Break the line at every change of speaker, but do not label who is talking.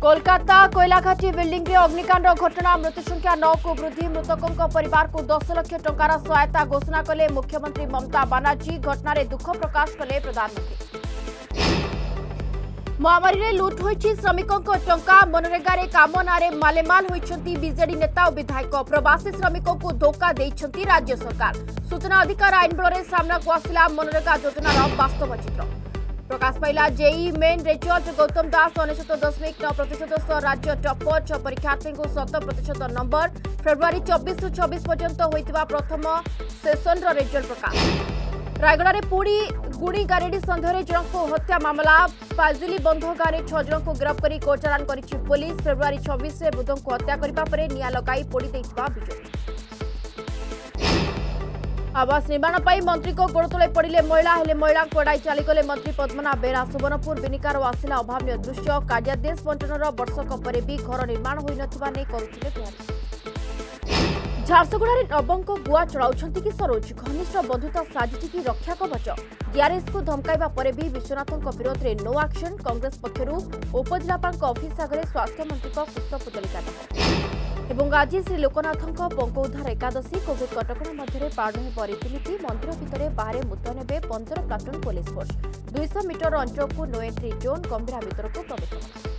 Kolkata कोयलाघाटी building रे अग्निकांड घटना मृत्यु संख्या 9 को वृद्धि मृतकों परिवार को 10 लाख टंकार सहायता घोषणा कले मुख्यमंत्री ममता बानार्जी घटना रे दुख प्रकाश कले प्रधानमंत्री। महामारी रे लुट होइछि श्रमिकों टंका मनरेगा रे काम नारे मालेमाल होइछंती बीजेडी नेता और विधायक प्रवासी श्रमिकों को धोखा देइछंती राज्य सरकार। सूचना अधिकार आईन बल सामना को आसिला मनरेगा योजनार वास्तव चित्र प्रकाश पाइला। JEE main result Gautam Das 99.9% सह राज्य टॉपर 6 परीक्षार्थी को 100% नंबर। फेब्रुआरी 24 रु 26 पर्यंत होइतिबा प्रथम सेशन रिजल्ट प्रकाश। रायगड़ा में पुणी गुणी गारेडी सन्देह जन को हत्या मामला पाजिली बंध गाँव में 6 जन को गिरफ्त कर कोर्ट चालान करिछि पुलिस। फेब्रुआरी 26 में बुध को हत्या करने पर निया लगाई पोड़ी देइथिबा अभियोग। आवास निर्माण पर मंत्री को गोड़ तले पड़े महिला हेले महिला को एड़ाई चलीगले मंत्री पद्मनाभ बेरा। सुवर्णपुर बिनिकार आसिला अभाव्य दृश्य कार्यादेश बंटनर वर्षक पर भी घर निर्माण होई नथिबा नै करुथिले गुहारि। झारसुगुड़ा नवम को गुआ चढ़ाउछंती कि सरोज घनिष्ठ बंधुता साजिटी की रक्षा कवच। डीआरएस को धमकाइबा परे भी विश्वनाथन विरोध में नो एक्शन। कांग्रेस पक्षरु उपजिलापाल ऑफिस आगे स्वास्थ्य मंत्री पुष्पपुतलिका एवं आज श्री लोकनाथों पंकोद्धार एकादशी कोविड कटकणा मध्य पालन हो रीतिनीति मंदिर भितर बाहर मुतयन हे 15 प्लाटून पुलिस फोर्स। 200 मीटर अंचल को नो एंट्री जोन गंभीरा भितर को प्रवेश।